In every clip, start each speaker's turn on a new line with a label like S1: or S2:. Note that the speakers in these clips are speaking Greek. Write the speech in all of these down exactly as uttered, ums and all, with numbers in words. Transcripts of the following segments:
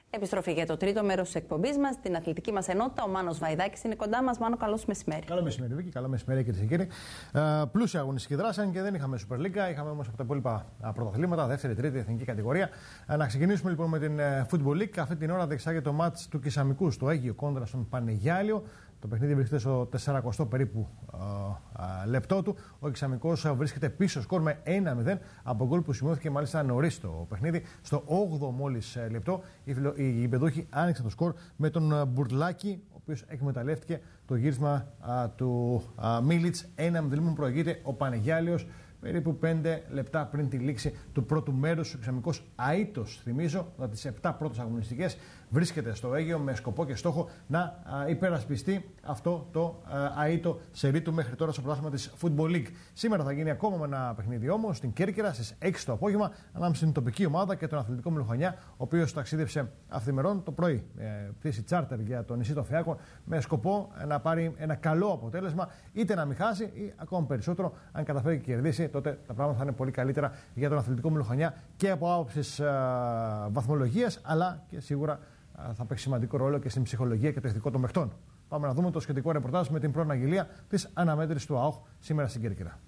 S1: Επιστροφή για το τρίτο μέρος της εκπομπής μας, την αθλητική μας ενότητα. Ο Μάνος Βαϊδάκης είναι κοντά μας. Μάνο, καλό μεσημέρι.
S2: Καλό μεσημέρι, Βίκη. Καλό μεσημέρι, κυρίες και κύριοι. Uh, πλούσια αγωνιστική δράση, αν και δεν είχαμε Super League. Είχαμε όμως από τα υπόλοιπα πρωταθλήματα, δεύτερη, τρίτη, εθνική κατηγορία. Uh, να ξεκινήσουμε λοιπόν με την uh, Football League. Αυτή την ώρα διεξάγεται το μάτς του Κισαμικού στο Αίγυο κόντρα στον Πανεγιάλιο. Το παιχνίδι βρίσκεται στο τεσσαρακοστό περίπου α, α, λεπτό του. Ο Κισαμικός βρίσκεται πίσω σκορ με ένα μηδέν από γκολ που σημειώθηκε μάλιστα νωρίς το παιχνίδι. Στο όγδοο μόλις λεπτό οι, φιλο, οι γηπεδούχοι άνοιξαν το σκορ με τον Μπουρλάκη, ο οποίος εκμεταλλεύτηκε το γύρισμα α, του α, Μίλιτς. ένα μηδέν που προηγείται ο Πανεγιάλιος περίπου πέντε λεπτά πριν τη λήξη του πρώτου μέρους. Ο Κισαμικός αήτος, θυμίζω, από τις επτά πρώτες αγωνιστικές βρίσκεται στο Αίγυο με σκοπό και στόχο να α, υπερασπιστεί αυτό το α, αήτο σερί του μέχρι τώρα στο πρωτάθλημα της Football League. Σήμερα θα γίνει ακόμα ένα παιχνίδι όμως στην Κέρκυρα στις έξι το απόγευμα ανάμεσα στην τοπική ομάδα και τον Αθλητικό Μελοχανιά, ο οποίος ταξίδευσε αυθημερών το πρωί ε, πτήση τσάρτερ για το νησί των Φιάκων με σκοπό να πάρει ένα καλό αποτέλεσμα, είτε να μην χάσει ή ακόμα περισσότερο αν καταφέρει και κερδίσει. Τότε τα πράγματα θα είναι πολύ καλύτερα για τον Αθλητικό Μελοχανιά και από άποψης βαθμολογίας, αλλά και σίγουρα α, θα παίξει σημαντικό ρόλο και στην ψυχολογία και το ηθικό των παιχτών. Πάμε να δούμε το σχετικό ρεπορτάζ με την προαναγγελία της αναμέτρησης του ΑΟΧ σήμερα στην Κέρκυρα.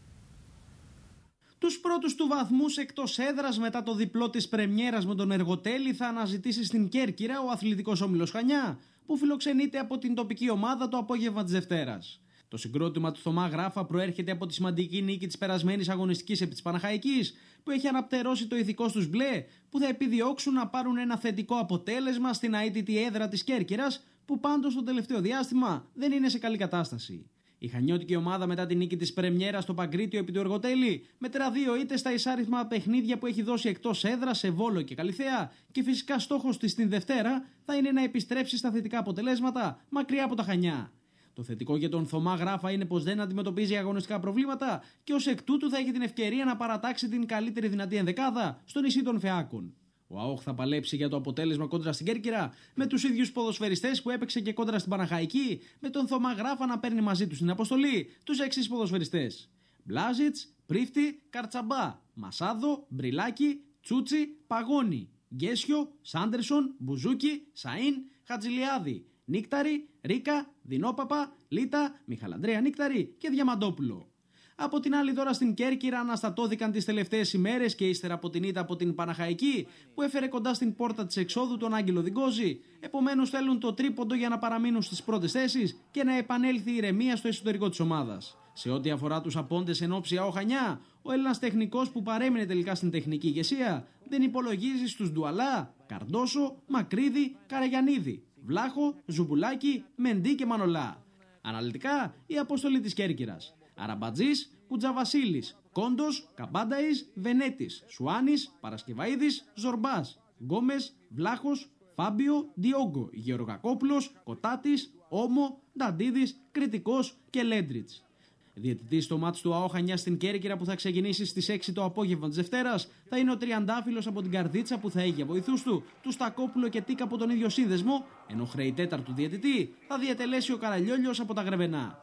S3: Τους πρώτους του βαθμούς εκτός έδρας μετά το διπλό της πρεμιέρας με τον Εργοτέλη θα αναζητήσει στην Κέρκυρα ο Αθλητικός Όμιλος Χανιά, που φιλοξενείται από την τοπική ομάδα το απόγευμα της Δευτέρας. Το συγκρότημα του Θωμά Γράφα προέρχεται από τη σημαντική νίκη της περασμένης αγωνιστικής επί της Παναχαϊκής, που έχει αναπτερώσει το ηθικό στους μπλε, που θα επιδιώξουν να πάρουν ένα θετικό αποτέλεσμα στην αίτητη έδρα της Κέρκυρας, που πάντως το τελευταίο διάστημα δεν είναι σε καλή κατάσταση. Η χανιώτικη ομάδα μετά την νίκη της πρεμιέρας στο Παγκρίτιο επί του Εργοτέλη μετρά δύο ήττες στα εισάριθμα παιχνίδια που έχει δώσει εκτός έδρα σε Βόλο και Καλιθέα, και φυσικά στόχος της την Δευτέρα θα είναι να επιστρέψει στα θετικά αποτελέσματα μακριά από τα Χανιά. Το θετικό για τον Θωμά Γράφα είναι πως δεν αντιμετωπίζει αγωνιστικά προβλήματα και ως εκ τούτου θα έχει την ευκαιρία να παρατάξει την καλύτερη δυνατή ενδεκάδα στο νησί των Φεάκων. Ο ΑΟΧ θα παλέψει για το αποτέλεσμα κόντρα στην Κέρκυρα με τους ίδιους ποδοσφαιριστές που έπαιξε και κόντρα στην Παναχαϊκή, με τον Θωμά Γράφα να παίρνει μαζί του στην αποστολή τους εξής ποδοσφαιριστές: Μπλάζιτς, Πρίφτη, Καρτσαμπά, Μασάδο, Μπριλάκη, Τσούτσι, Παγώνη, Γκέσιο, Σάντερσον, Μπουζούκι, Σαΐν, Χατζηλιάδη, Νίκταρη, Ρίκα, Δινόπαπα, Λίτα, Μιχαλαντρέα Νίκταρη και Διαμαντόπουλο. Από την άλλη, τώρα στην Κέρκυρα αναστατώθηκαν τις τελευταίες ημέρες και ύστερα από την ήττα από την Παναχαϊκή, που έφερε κοντά στην πόρτα της εξόδου τον Άγγελο Διγκόζη. Επομένως, θέλουν το τρίποντο για να παραμείνουν στις πρώτες θέσεις και να επανέλθει η ηρεμία στο εσωτερικό της ομάδας. Σε ό,τι αφορά τους απόντες εν όψη ΑΟ Χανιά, ο Έλληνας τεχνικός που παρέμεινε τελικά στην τεχνική ηγεσία δεν υπολογίζει στους Ντουαλά, Καρντόσο, Μακρύδη, Καραγιαννίδη, Βλάχο, Ζουμπουλάκη, Μεντί και Μανολά. Αναλυτικά, η αποστολή της Κέρκυρας: Αραμπατζής, Κουτζαβασίλης, Κόντος, Καμπάνταης, Βενέτης, Σουάνης, Παρασκευαΐδης, Ζορμπάς, Γκόμες, Βλάχος, Φάμπιο, Διόγκο, Γεωργακόπουλος, Κοτάτης, Όμο, Νταντίδης, Κριτικός και Λέντριτς. Διαιτητής στο μάτς του ΑΟ Χανιά στην Κέρκυρα, που θα ξεκινήσει στις έξι το απόγευμα της Δευτέρας, θα είναι ο Τριαντάφυλλος από την Καρδίτσα, που θα έχει για βοηθούς του του Στακόπουλο και Τίκα από τον ίδιο σύνδεσμο, ενώ χρέη τέταρτου διαιτητή θα διατελέσει ο Καραλιόλιος από τα Γρεβενά.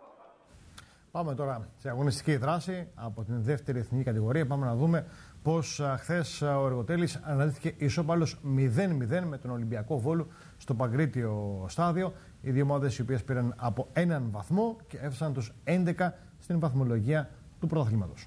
S2: Πάμε τώρα σε αγωνιστική δράση από την δεύτερη εθνική κατηγορία. Πάμε να δούμε πως χθες ο Εργοτέλης αναδύθηκε ισόπαλος μηδέν μηδέν με τον Ολυμπιακό Βόλου στο Παγκρίτιο στάδιο. Οι δύο ομάδες οι οποίες πήραν από έναν βαθμό και έφτασαν τους έντεκα στην βαθμολογία του πρωταθλήματος.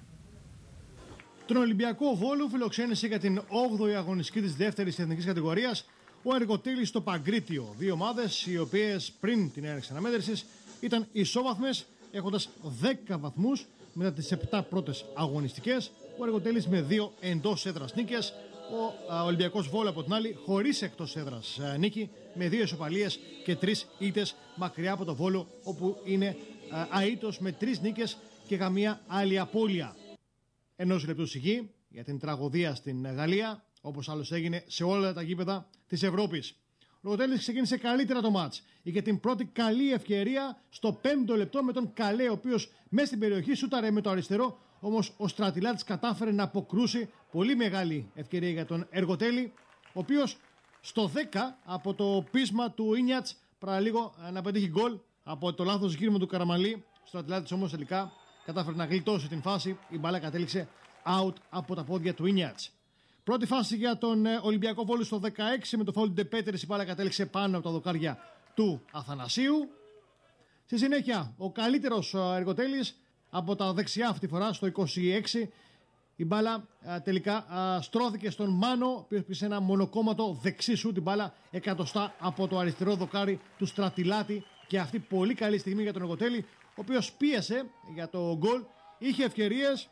S2: Τον Ολυμπιακό Βόλου φιλοξένησε για την όγδοη αγωνιστική της δεύτερης εθνικής κατηγορίας ο Εργοτέλης στο Παγκρίτιο. Δύο ομάδες οι οποίες πριν την έναρξη αναμέτρησης ήταν ισόβαθμες, έχοντας δέκα βαθμούς μετά τις επτά πρώτες αγωνιστικές. Ο Εργοτέλης με δύο εντός έδρας νίκες, ο α, Ολυμπιακός Βόλου από την άλλη χωρίς εκτός έδρας α, νίκη, με δύο ισοπαλίες και τρεις ήττες, μακριά από το Βόλο, όπου είναι α, αήτος με τρεις νίκες και καμία άλλη απώλεια. Ενός λεπτού σιγή για την τραγωδία στην Γαλλία, όπως άλλως έγινε σε όλα τα γήπεδα της Ευρώπης. Ο Εργοτέλης ξεκίνησε καλύτερα το μάτς. Είχε την πρώτη καλή ευκαιρία στο πέμπτο λεπτό με τον Καλέ, ο οποίος μέσα στην περιοχή σούταρε με το αριστερό. Όμως ο Στρατιλάτης κατάφερε να αποκρούσει. Πολύ μεγάλη ευκαιρία για τον Εργοτέλη, ο οποίος στο δέκα από το πείσμα του Ίνιατς παραλίγο να πετύχει γκολ από το λάθος γύρισμα του Καραμαλή. Ο Στρατιλάτης όμως τελικά κατάφερε να γλιτώσει την φάση. Η μπάλα κατέληξε out από τα πόδια του Ίνιατς. Πρώτη φάση για τον Ολυμπιακό Βόλου στο δεκαέξι με το φάουλ του Ντεπέτερης. Η μπάλα κατέληξε πάνω από τα δοκάρια του Αθανασίου. Στη συνέχεια, ο καλύτερος Εργοτέλης από τα δεξιά αυτή τη φορά στο είκοσι έξι. Η μπάλα α, τελικά α, στρώθηκε στον Μάνο, ο οποίος πήσε ένα μονοκόμματο δεξί σου. Την μπάλα εκατοστά από το αριστερό δοκάρι του Στρατιλάτη. Και αυτή πολύ καλή στιγμή για τον Εργοτέλη, ο οποίος πίεσε για το γκολ. Είχε ευκαιρίες,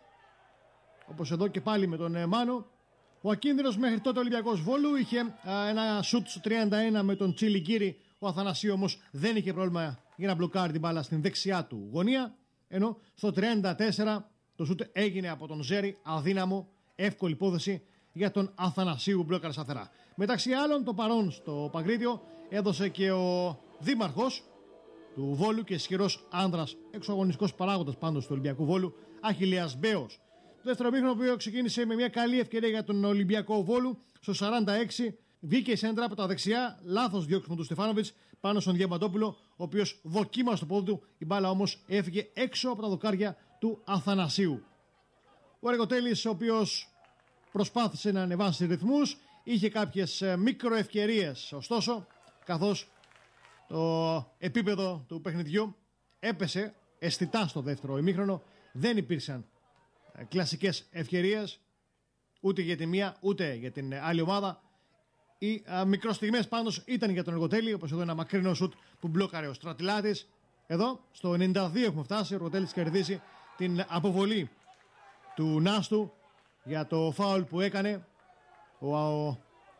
S2: όπως εδώ και πάλι με τον ε, Μάνο. Ο ακίνδυνος μέχρι τότε Ολυμπιακός Βόλου είχε α, ένα σουτ στο τριάντα ένα με τον Τσιλιγκύρη. Ο Αθανασίου όμως δεν είχε πρόβλημα για να μπλοκάρει την μπάλα στην δεξιά του γωνία. Ενώ στο τριάντα τέσσερα το σουτ έγινε από τον Ζέρι, αδύναμο, εύκολη υπόθεση για τον Αθανασίου, μπλόκαρε σταθερά. Μεταξύ άλλων, το παρόν στο Παγκρίτιο έδωσε και ο δήμαρχος του Βόλου και ισχυρός άνδρας, εξωαγωνιστικός παράγοντας πάντως του Ολυμπιακού Βόλου, Αχιλλέας Μπέος. Το δεύτερο μήχρονο που ξεκίνησε με μια καλή ευκαιρία για τον Ολυμπιακό Βόλου στο σαράντα έξι. Βγήκε η σέντρα από τα δεξιά, λάθος διώξιμο του Στεφάνοβιτς πάνω στον Διαμαντόπουλο, ο οποίος δοκίμασε το πόδι του. Η μπάλα όμως έφυγε έξω από τα δοκάρια του Αθανασίου. Ο Εργοτέλης, ο οποίος προσπάθησε να ανεβάσει ρυθμούς, είχε κάποιες μικροευκαιρίες, ωστόσο, καθώς το επίπεδο του παιχνιδιού έπεσε αισθητά στο δεύτερο ημίχρονο, δεν υπήρξαν κλασικές ευκαιρίες ούτε για τη μία ούτε για την άλλη ομάδα. Οι α, μικροστιγμές πάντως ήταν για τον Εργοτέλη, όπως εδώ ένα μακρινό σουτ που μπλόκαρε ο Στρατιλάτης. Εδώ στο ενενήντα δύο έχουμε φτάσει, ο Εργοτέλης κερδίσει την αποβολή του Νάστου για το φάουλ που έκανε ο, ο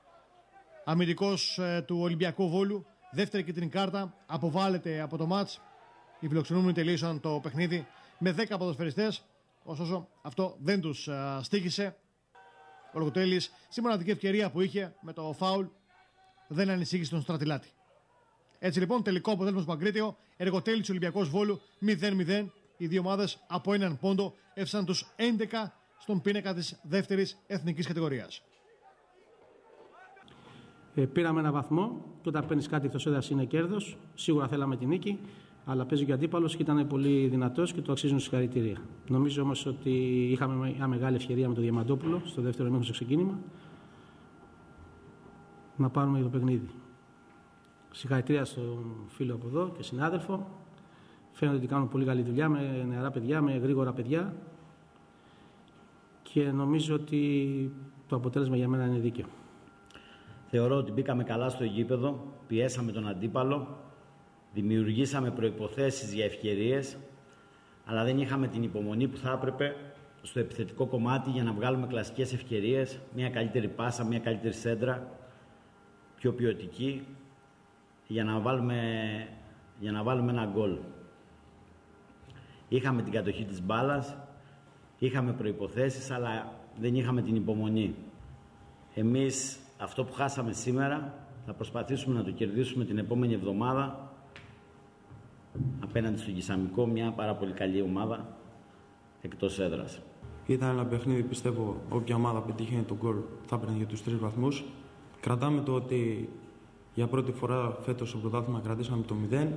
S2: αμυντικός ε, του Ολυμπιακού Βόλου. Δεύτερη κίτρινη κάρτα, αποβάλλεται από το μάτς. Οι φιλοξενούμενοι τελείωσαν το παιχνίδι με δέκα ποδοσφαιριστές, ωστόσο αυτό δεν τους α, στοίχησε. Ο Εργοτέλης, στη μοναδική ευκαιρία που είχε με το φάουλ, δεν ανησύχησε τον Στρατιλάτη. Έτσι λοιπόν, τελικό αποτέλεσμα στο Παγκρίτιο, Εργοτέλης Ολυμπιακός Βόλου μηδέν μηδέν. Οι δύο ομάδες από έναν πόντο έφτασαν τους έντεκα στον πίνακα της δεύτερης εθνικής κατηγορίας.
S4: Ε, πήραμε ένα βαθμό και όταν παίρνεις κάτι εκτός έδρας είναι κέρδος. Σίγουρα θέλαμε τη νίκη, αλλά παίζει και ο αντίπαλος και ήταν πολύ δυνατός και το αξίζουν συγχαρητήρια. Νομίζω όμως ότι είχαμε μια μεγάλη ευκαιρία με τον Διαμαντόπουλο στο δεύτερο ημίχρονο στο ξεκίνημα να πάρουμε για το παιχνίδι. Συγχαρητήρια στον φίλο από εδώ και συνάδελφο. Φαίνεται ότι κάνουν πολύ καλή δουλειά με νεαρά παιδιά, με γρήγορα παιδιά και νομίζω ότι το αποτέλεσμα για μένα είναι δίκαιο.
S5: Θεωρώ ότι μπήκαμε καλά στο γήπεδο, πιέσαμε τον αντίπαλο, δημιουργήσαμε προϋποθέσεις για ευκαιρίες, αλλά δεν είχαμε την υπομονή που θα έπρεπε στο επιθετικό κομμάτι για να βγάλουμε κλασικές ευκαιρίες, μια καλύτερη πάσα, μια καλύτερη σέντρα, πιο ποιοτική, για να βάλουμε, για να βάλουμε ένα γκολ. Είχαμε την κατοχή της μπάλας, είχαμε προϋποθέσεις, αλλά δεν είχαμε την υπομονή. Εμείς αυτό που χάσαμε σήμερα θα προσπαθήσουμε να το κερδίσουμε την επόμενη εβδομάδα απέναντι στον Κισαμικό, μια πάρα πολύ καλή ομάδα εκτός έδρας.
S6: Ήταν ένα παιχνίδι, πιστεύω, όποια ομάδα πετύχαινε τον γκολ θα έπαιρνε για τους τρεις βαθμούς. Κρατάμε το ότι για πρώτη φορά φέτος στο πρωτάθλημα κρατήσαμε το μηδέν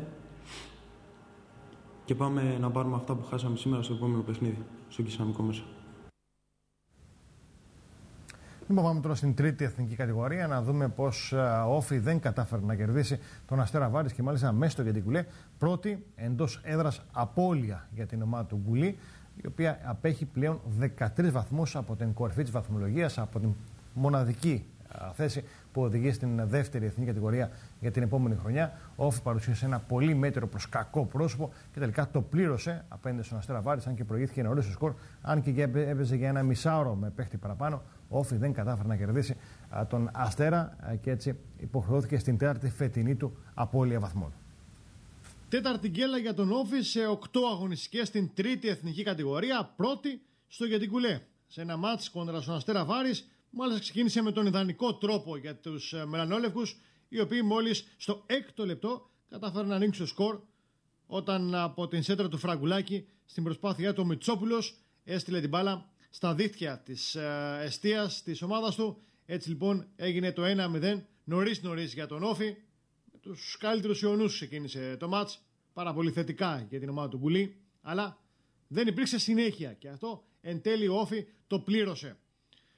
S6: και πάμε να πάρουμε αυτά που χάσαμε σήμερα στο επόμενο παιχνίδι, στο Κισαμικό μέσα.
S2: Λοιπόν, πάμε τώρα στην τρίτη εθνική κατηγορία να δούμε πως ο Όφι δεν κατάφερε να κερδίσει τον Αστέρα Βάρης και μάλιστα μέσα στο Γεντικουλέ. Πρώτη εντός έδρας απώλεια για την ομάδα του Γκουλή, η οποία απέχει πλέον δεκατρείς βαθμούς από την κορυφή της βαθμολογίας, από την μοναδική θέση που οδηγεί στην δεύτερη εθνική κατηγορία για την επόμενη χρονιά. Ο Όφι παρουσίασε ένα πολύ μέτριο προς κακό πρόσωπο και τελικά το πλήρωσε απέναντι στον Αστέρα Βάρης, αν και προηγήθηκε νωρίς στο σκορ, αν και έπαιζε για ένα μισάωρο με παίχτη παραπάνω. Ο Όφι δεν κατάφερε να κερδίσει α, τον Αστέρα α, και έτσι υποχρεώθηκε στην τέταρτη φετινή του απώλεια βαθμών. Τέταρτη γκέλα για τον Όφι σε οκτώ αγωνιστικές στην τρίτη εθνική κατηγορία, πρώτη στο Γεντικουλέ. Σε ένα μάτς κόντρα στον Αστέρα Βάρης, μάλιστα ξεκίνησε με τον ιδανικό τρόπο για τους μελανόλευκους, οι οποίοι μόλις στο έκτο λεπτό κατάφεραν να ανοίξουν το σκορ, όταν από την σέντρα του Φραγκουλάκη στην προσπάθειά του ο Μητσόπουλος έστειλε την μπάλα στα δίχτυα της ε, εστίας της ομάδας του. Έτσι λοιπόν έγινε το ένα μηδέν νωρίς νωρίς για τον Όφι. Με τους καλύτερους ιονούς ξεκίνησε το μάτς, πάρα πολύ θετικά για την ομάδα του Γκουλή, αλλά δεν υπήρξε συνέχεια και αυτό εν τέλει ο Όφι το πλήρωσε.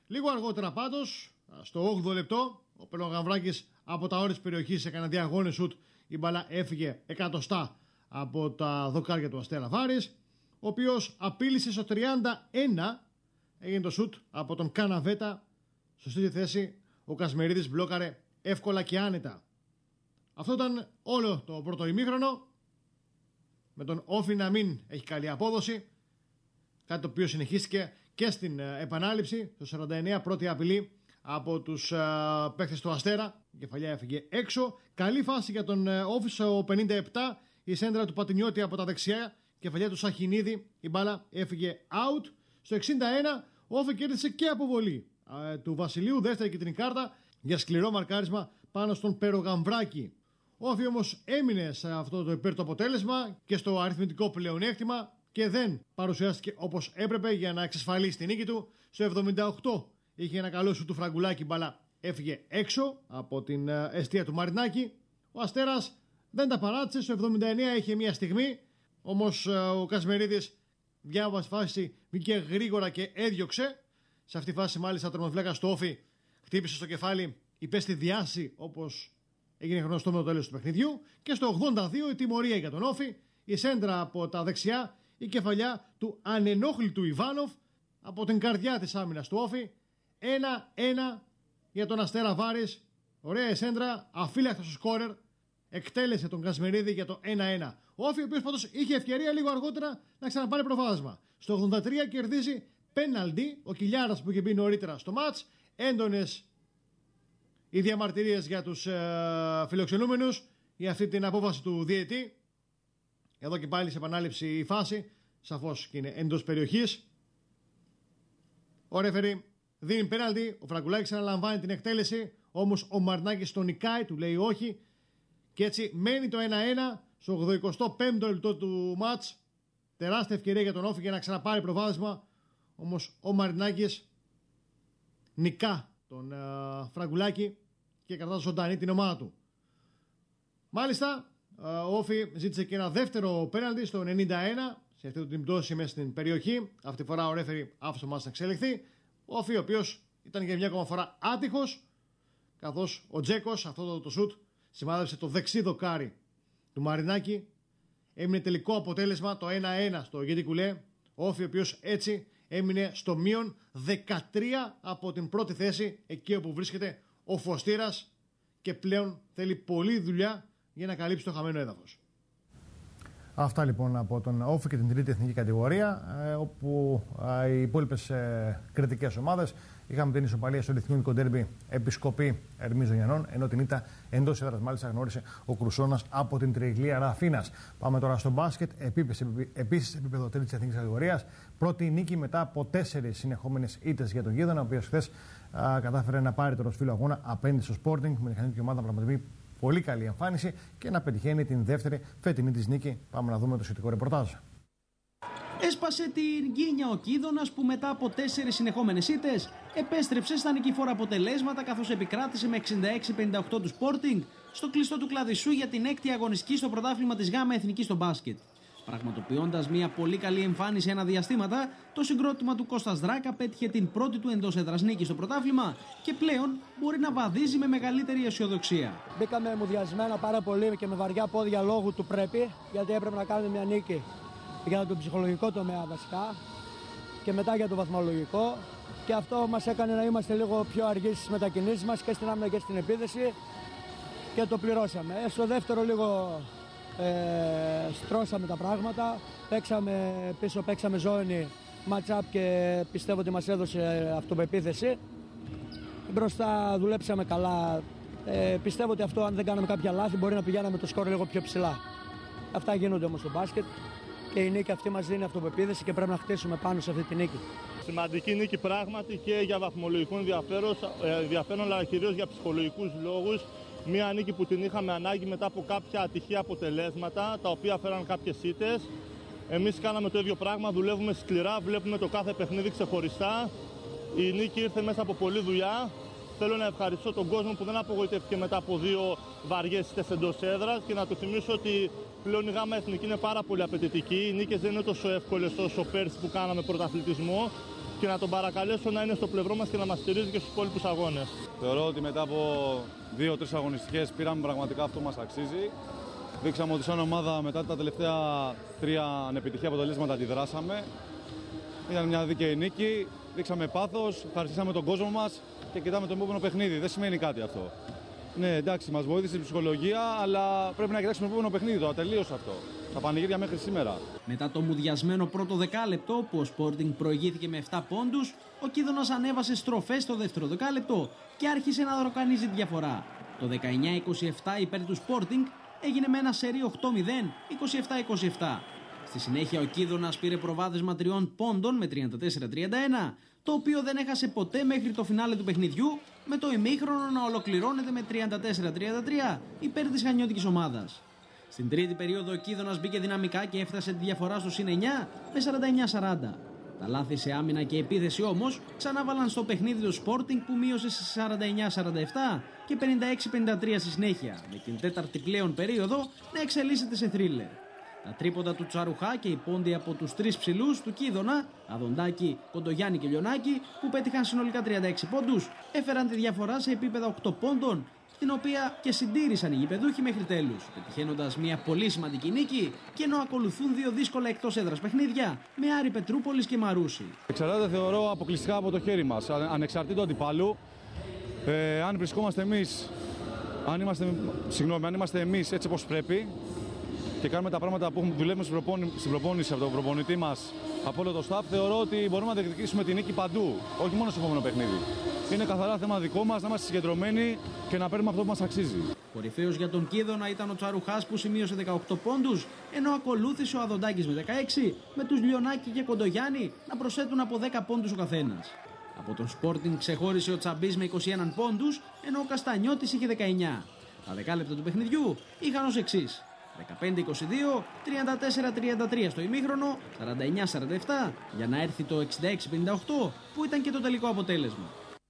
S2: Λίγο αργότερα πάντως, στο όγδοο λεπτό, ο Πελογαμβράκης από τα όρια της περιοχής έκανε διαγώνη σουτ. Η μπάλα έφυγε εκατοστά από τα δοκάρια του Αστέρα Βάρης, ο οποίος απείλησε στο τριάντα ένα. Έγινε το σουτ από τον Καναβέτα. Σωστή θέση, ο Κασμερίδης μπλόκαρε εύκολα και άνετα. Αυτό ήταν όλο το πρώτο ημίχρονο, με τον Όφη να μην έχει καλή απόδοση, κάτι το οποίο συνεχίστηκε και στην επανάληψη. Το σαράντα εννέα, πρώτη απειλή από τους uh, παίκτες του Αστέρα, η κεφαλιά έφυγε έξω. Καλή φάση για τον Όφη στο πενήντα επτά, η σέντρα του Πατινιώτη από τα δεξιά, κεφαλιά του Σαχινίδη, η μπάλα έφυγε out. Στο εξήντα ένα ο Όφη κέρδισε και αποβολή uh, του Βασιλείου, δεύτερη κίτρινη κάρτα για σκληρό μαρκάρισμα πάνω στον Περογαμβράκη. Ο Όφη όμως έμεινε σε αυτό το υπέρ το αποτέλεσμα και στο αριθμητικό πλεονέκτημα και δεν παρουσιάστηκε όπως έπρεπε για να εξασφαλίσει την νίκη του. Στο εβδομήντα οκτώ είχε ένα καλό σου του Φραγκουλάκη, μπαλά έφυγε έξω από την εστία του Μαρινάκη. Ο Αστέρας δεν τα παράτησε. Στο εβδομήντα εννέα είχε μια στιγμή, όμως ο Κασμερίδης διάβασε φάση, βγήκε γρήγορα και έδιωξε. Σε αυτή τη φάση μάλιστα ο τερματοφύλακας του Όφη χτύπησε στο κεφάλι, υπέστη διάση όπως έγινε γνωστό με το τέλος του παιχνιδιού. Και στο ογδόντα δύο η τιμωρία για τον Όφη, η σέντρα από τα δεξιά, η κεφαλιά του ανενόχλητου Ιβάνοφ από την καρδιά της άμυνας του Όφη. ένα ένα για τον Αστέρα Βάρης. Ωραία η σέντρα, αφύλακτος ο σκόρερ, εκτέλεσε τον Κασμερίδη για το ένα ένα. Ο Όφη, ο οποίος πάντως είχε ευκαιρία λίγο αργότερα να ξαναπάρει προβάδισμα. Στο ογδόντα τρία κερδίζει πέναλντι ο Κιλιάρας που είχε μπει νωρίτερα στο μάτς. Έντονες οι διαμαρτυρίες για τους ε, φιλοξενούμενους για αυτή την απόφαση του διαιτή. Εδώ και πάλι σε επανάληψη η φάση, σαφώς και είναι εντός περιοχής. Ο ρέφερι δίνει πέναλτι, ο Φραγκουλάκης αναλαμβάνει την εκτέλεση, όμως ο Μαρνάκης τον νικάει, του λέει όχι και έτσι μένει το ένα ένα στο ογδοηκοστό πέμπτο λεπτό του μάτς. Τεράστια ευκαιρία για τον Όφη για να ξαναπάρει προβάδισμα, όμως ο Μαρινάκης νικά τον uh, Φραγκουλάκη και κρατά ζωντανή την ομάδα του. Μάλιστα, ο Όφη ζήτησε και ένα δεύτερο πέναλτι στο ενενήντα ένα, σε αυτή την πτώση μέσα στην περιοχή. Αυτή τη φορά ο ρέφερι άφησε μας να εξελιχθεί. Ο Όφη, ο οποίος ήταν για μια ακόμα φορά άτυχος, καθώς ο Τζέκος, αυτό το, το σουτ, σημάδεψε το δεξί δοκάρι του Μαρινάκη. Έμεινε τελικό αποτέλεσμα το ένα ένα στο Γέντι Κουλέ. Ο Όφη, ο οποίος έτσι έμεινε στο μείον δεκατρία από την πρώτη θέση, εκεί όπου βρίσκεται ο Φωστήρας, και πλέον θέλει πολλή δουλειά για να καλύψει το χαμένο έδαφος. Αυτά λοιπόν από τον Όφη και την τρίτη εθνική κατηγορία, ε, όπου ε, οι υπόλοιπες ε, κριτικές ομάδες είχαμε την ισοπαλία στο Λιθιούνικο ντέρμπι Επισκοπή Ερμής Ζωνιανών, ενώ την ήττα εντός έδρας μάλιστα γνώρισε ο Κρουσώνας από την Τριγλία Ραφίνας. Πάμε τώρα στο μπάσκετ, επίσης επίπεδο τρίτης εθνικής κατηγορίας. Πρώτη νίκη μετά από τέσσερις συνεχόμενες ήττες για τον Γίδωνα, ο οποίος χθες κατάφερε να πάρει το ροσφύλλο αγώνα απέναντι στο Sporting, με μηχανική ομάδα να πραγματοποιεί πολύ καλή εμφάνιση και να πετυχαίνει την δεύτερη φετινή της νίκη. Πάμε να δούμε το σχετικό ρεπορτάζ.
S3: Έσπασε την γκίνια ο Κίδωνας που μετά από τέσσερις συνεχόμενες ήττες επέστρεψε στα νικηφόρα αποτελέσματα, καθώς επικράτησε με εξήντα έξι πενήντα οκτώ του Sporting στο κλειστό του Κλαδισσού για την έκτη αγωνιστική στο πρωτάθλημα της ΓΑΜΑ Εθνικής στο μπάσκετ. Πραγματοποιώντας μια πολύ καλή εμφάνιση ένα διαστήματα, το συγκρότημα του Κώστας Δράκα πέτυχε την πρώτη του εντός έδρας νίκη στο πρωτάθλημα και πλέον μπορεί να βαδίζει με μεγαλύτερη αισιοδοξία.
S7: Μπήκαμε μουδιασμένα πάρα πολύ και με βαριά πόδια λόγου του πρέπει, γιατί έπρεπε να κάνουμε μια νίκη για τον ψυχολογικό τομέα βασικά και μετά για το βαθμολογικό, και αυτό μας έκανε να είμαστε λίγο πιο αργοί στις μετακινήσεις μας και στην άμυνα και στην επίθεση και το πληρώσαμε. Στο δεύτερο λίγο ε, στρώσαμε τα πράγματα, παίξαμε πίσω, παίξαμε ζώνη, match-up και πιστεύω ότι μας έδωσε αυτοπεποίθηση. Μπροστά δουλέψαμε καλά, ε, πιστεύω ότι αυτό αν δεν κάναμε κάποια λάθη μπορεί να πηγαίναμε το σκορ λίγο πιο ψηλά. Αυτά γίνονται όμως στο μπάσκετ. Και η νίκη αυτή μας δίνει αυτοπεποίθηση και πρέπει να χτίσουμε πάνω σε αυτή τη νίκη.
S8: Σημαντική νίκη πράγματι και για βαθμολογικό ενδιαφέρον, αλλά κυρίως για ψυχολογικούς λόγους. Μια νίκη που την είχαμε ανάγκη μετά από κάποια ατυχή αποτελέσματα, τα οποία φέραν κάποιες ήττες. Εμείς κάναμε το ίδιο πράγμα, δουλεύουμε σκληρά, βλέπουμε το κάθε παιχνίδι ξεχωριστά. Η νίκη ήρθε μέσα από πολλή δουλειά. Θέλω να ευχαριστώ τον κόσμο που δεν απογοητεύτηκε μετά από δύο βαριές ήττες εντός έδρας και να του θυμίσω ότι πλέον η ΓΑΜΑ Εθνική είναι πάρα πολύ απαιτητική. Οι νίκες δεν είναι τόσο εύκολες όσο πέρσι που κάναμε πρωταθλητισμό. Και και να τον παρακαλέσω να είναι στο πλευρό μας και να μας στηρίζει και στους υπόλοιπους αγώνες.
S9: Θεωρώ ότι μετά από δύο-τρεις αγωνιστικές πήραμε πραγματικά αυτό που μας αξίζει. Δείξαμε ότι σαν ομάδα μετά τα τελευταία τρία ανεπιτυχή αποτελέσματα αντιδράσαμε. Ήταν μια δίκαιη νίκη, δείξαμε πάθος, ευχαριστήσαμε τον κόσμο μας και κοιτάμε το επόμενο παιχνίδι. Δεν σημαίνει κάτι αυτό. Ναι, εντάξει, μας βοήθησε η ψυχολογία, αλλά πρέπει να κοιτάξουμε το επόμενο παιχνίδι. Το ατελείωσε αυτό. Τα πανηγύρια μέχρι σήμερα.
S3: Μετά το μουδιασμένο πρώτο δεκάλεπτο, που ο Sporting προηγήθηκε με επτά πόντους, ο Κίδωνας ανέβασε στροφές στο δεύτερο δεκάλεπτο και άρχισε να δροκανίζει τη διαφορά. Το δεκαεννιά είκοσι επτά υπέρ του Sporting έγινε με ένα σερί οκτώ μηδέν, είκοσι επτά είκοσι επτά. Στη συνέχεια ο Κίδωνας πήρε προβάδισμα τριών πόντων με τριάντα τέσσερα τριάντα ένα, το οποίο δεν έχασε ποτέ μέχρι το φινάλε του παιχνιδιού, με το ημίχρονο να ολοκληρώνεται με τριάντα τέσσερα τριάντα τρία υπέρ της χανιώτικης ομάδας. Στην τρίτη περίοδο ο Κίδωνας μπήκε δυναμικά και έφτασε τη διαφορά στο συν εννιά με σαράντα εννιά σαράντα. Τα λάθη σε άμυνα και επίθεση όμως ξανάβαλαν στο παιχνίδι του Sporting, που μείωσε σε σαράντα εννιά σαράντα επτά και πενήντα έξι πενήντα τρία στη συνέχεια, με την τέταρτη πλέον περίοδο να εξελίσσεται σε θρίλερ. Τα τρίποντα του Τσαρουχά και οι πόντοι από τους τρεις ψηλούς του Κίδωνα, Αδοντάκη, Κοντογιάννη και Λιονάκη, που πέτυχαν συνολικά τριάντα έξι πόντους, έφεραν τη διαφορά σε επίπεδα οκτώ πόντων, την οποία και συντήρησαν οι γηπεδούχοι μέχρι τέλους, πετυχαίνοντας μια πολύ σημαντική νίκη, και ενώ ακολουθούν δύο δύσκολα εκτός έδρας παιχνίδια με Άρη Πετρούπολης και Μαρούσι.
S9: Εξαρτάται, θεωρώ, αποκλειστικά από το χέρι μας, ανεξαρτήτου αντιπάλου. Ε, αν βρισκόμαστε εμείς, αν είμαστε, συγγνώμη, αν είμαστε εμείς έτσι όπως πρέπει και κάνουμε τα πράγματα που δουλεύουμε στην προπόνηση, στην προπόνηση από τον προπονητή μας, από όλο το staff, θεωρώ ότι μπορούμε να διεκδικήσουμε την νίκη παντού, όχι μόνο στο επόμενο παιχνίδι. Είναι καθαρά θέμα δικό μας να είμαστε συγκεντρωμένοι και να παίρνουμε αυτό που μας αξίζει.
S3: Κορυφαίος για τον Κίδωνα ήταν ο Τσαρουχάς, που σημείωσε δεκαοκτώ πόντους, ενώ ακολούθησε ο Αδοντάκης με δεκαέξι, με τους Λιονάκη και Κοντογιάννη να προσθέτουν από δέκα πόντους ο καθένας. Από τον Sporting ξεχώρισε ο Τσαμπής με είκοσι ένα πόντους, ενώ ο Καστανιώτης είχε δεκαεννιά. Τα δεκάλεπτα του παιχνιδιού είχαν ως εξής: δεκαπέντε είκοσι δύο, τριάντα τέσσερα τριάντα τρία στο ημίχρονο, σαράντα εννιά σαράντα επτά, για να έρθει το εξήντα έξι πενήντα οκτώ, που ήταν και το τελικό αποτέλεσμα.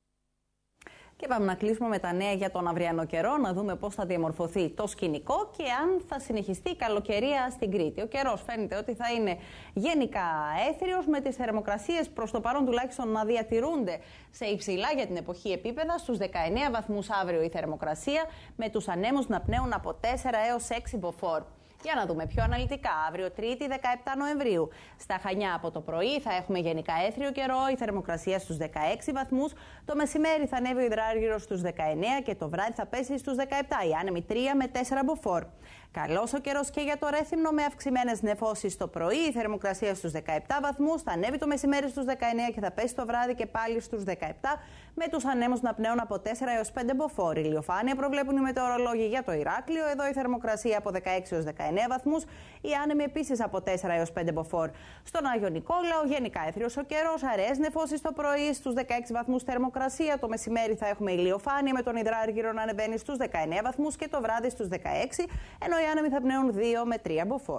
S1: Και πάμε να κλείσουμε με τα νέα για τον αυριανό καιρό, να δούμε πώς θα διαμορφωθεί το σκηνικό και αν θα συνεχιστεί η καλοκαιρία στην Κρήτη. Ο καιρός φαίνεται ότι θα είναι γενικά έθριος, με τις θερμοκρασίες προς το παρόν τουλάχιστον να διατηρούνται σε υψηλά για την εποχή επίπεδα, στους δεκαεννέα βαθμούς αύριο η θερμοκρασία, με τους ανέμους να πνέουν από τέσσερα έως έξι μποφόρ. Για να δούμε πιο αναλυτικά, αύριο Τρίτη δεκαεπτά Νοεμβρίου. Στα Χανιά από το πρωί θα έχουμε γενικά έθριο καιρό, η θερμοκρασία στους δεκαέξι βαθμούς. Το μεσημέρι θα ανέβει ο υδράργυρος στους δεκαεννέα και το βράδυ θα πέσει στους δεκαεπτά. Οι άνεμοι τρία με τέσσερα μποφόρ. Καλός ο καιρός και για το Ρέθυμνο, με αυξημένες νεφώσεις το πρωί. Η θερμοκρασία στους δεκαεπτά βαθμούς. Θα ανέβει το μεσημέρι στους δεκαεννέα και θα πέσει το βράδυ και πάλι στους δεκαεπτά, με τους ανέμους να πνέουν από τέσσερα έως πέντε μποφόρ. Ηλιοφάνεια προβλέπουν οι μετεωρολόγοι για το Ηράκλειο. Εδώ η θερμοκρασία από δεκαέξι έως δεκαεννέα βαθμούς. Οι άνεμοι επίσης από τέσσερα έως πέντε μποφόρ. Στον Άγιο Νικόλαο, γενικά έθριος ο καιρός. Αραιές νεφώσεις το πρωί, στους δεκαέξι βαθμούς θερμοκρασία. Το μεσημέρι θα έχουμε ηλιοφάνεια, με τον υδράργυρο να ανεβαίνει στους δεκαεννέα βαθμούς και το βράδυ στους δεκαέξι, ενώ οι άνεμοι θα πνέουν δύο με τρία μποφόρ.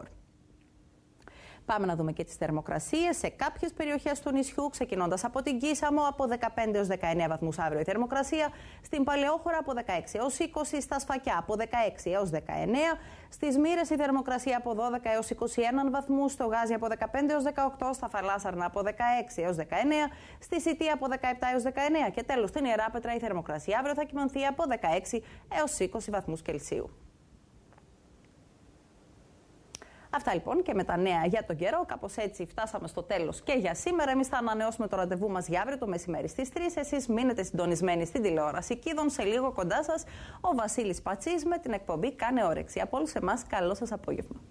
S1: Πάμε να δούμε και τις θερμοκρασίες σε κάποιες περιοχές του νησιού, ξεκινώντας από την Κίσαμο, από δεκαπέντε έως δεκαεννέα βαθμούς αύριο η θερμοκρασία, στην Παλαιόχωρα από δεκαέξι έως είκοσι, στα Σφακιά από δεκαέξι έως δεκαεννέα, στις Μύρες η θερμοκρασία από δώδεκα έως είκοσι ένα βαθμούς, στο Γάζι από δεκαπέντε έως δεκαοκτώ, στα Φαλάσσαρνα από δεκαέξι έως δεκαεννέα, στη Σιτία από δεκαεπτά έως δεκαεννέα και τέλος στην Ιεράπετρα η θερμοκρασία αύριο θα κυμανθεί από δεκαέξι έως είκοσι βαθμούς Κελσίου. Αυτά λοιπόν και με τα νέα για τον καιρό. Κάπως έτσι φτάσαμε στο τέλος και για σήμερα. Εμείς θα ανανεώσουμε το ραντεβού μας για αύριο το μεσημέρι στις τρεις. Εσείς μείνετε συντονισμένοι στην τηλεόραση Κίδων. Σε λίγο κοντά σας ο Βασίλης Πατσής με την εκπομπή Κάνε Όρεξη. Από όλους εμάς, καλό σας απόγευμα.